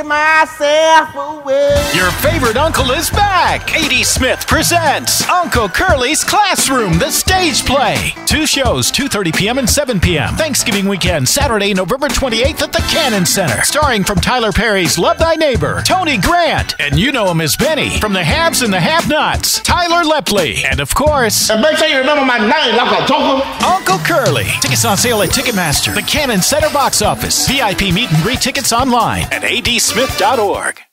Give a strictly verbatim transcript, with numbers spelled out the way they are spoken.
give myself away. Your favorite uncle is back. A D Smith presents Uncle Curly's Classroom, the stage play. Two shows, two thirty p m and seven p m Thanksgiving weekend, Saturday, November twenty-eighth at the Cannon Center. Starring from Tyler Perry's Love Thy Neighbor, Tony Grant, and you know him as Benny. From the Haves and the Have-Nots, Tyler Lepley. And of course, And make sure you remember my name, Uncle Joker. Uncle Curly. Tickets on sale at Ticketmaster, the Cannon Center box office. V I P meet and greet tickets online at A D Smith dot org.